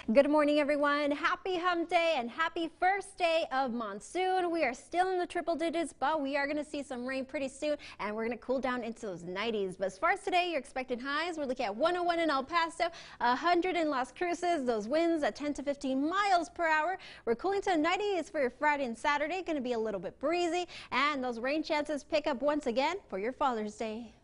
Good morning, everyone. Happy hump day and happy first day of monsoon. We are still in the triple digits, but we are going to see some rain pretty soon, and we're going to cool down into those 90s. But as far as today, your expected highs, we're looking at 101 in El Paso, 100 in Las Cruces. Those winds at 10 to 15 miles per hour. We're cooling to 90s for your Friday and Saturday. Going to be a little bit breezy, and those rain chances pick up once again for your Father's Day.